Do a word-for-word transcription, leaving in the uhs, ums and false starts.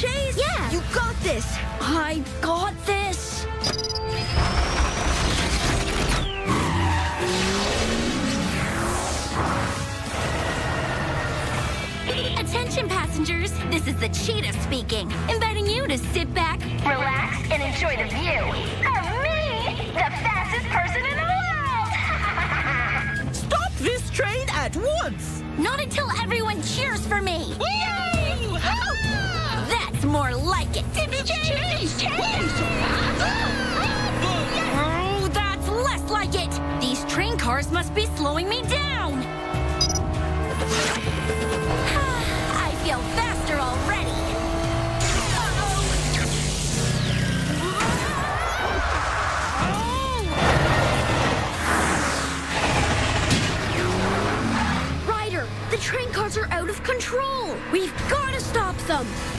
Chase? Yeah. You got this. I got this. Attention passengers, this is the Cheetah speaking, inviting you to sit back, Relax and enjoy the view of me, the fastest person in the world! Stop this train at once. not until everyone cheers for me. Yay! That's more like it. Chase! Chase! Oh, that's less like it. These train cars must be slowing me down. I feel faster already. Ryder, the train cars are out of control. We've got to stop them.